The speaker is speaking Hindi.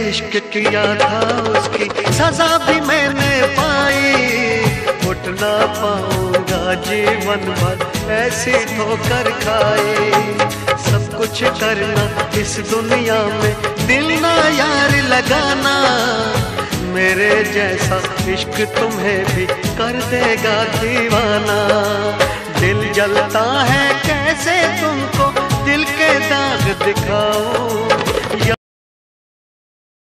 इश्क किया था उसकी सजा भी मैंने पाई। उठ ना पाऊंगा जीवन भर ऐसी ठोकर खाई। सब कुछ करना इस दुनिया में, दिल ना यार लगाना। मेरे जैसा इश्क तुम्हें भी कर देगा दीवाना। दिल जलता है कैसे तुमको दिल के दाग दिखाऊं।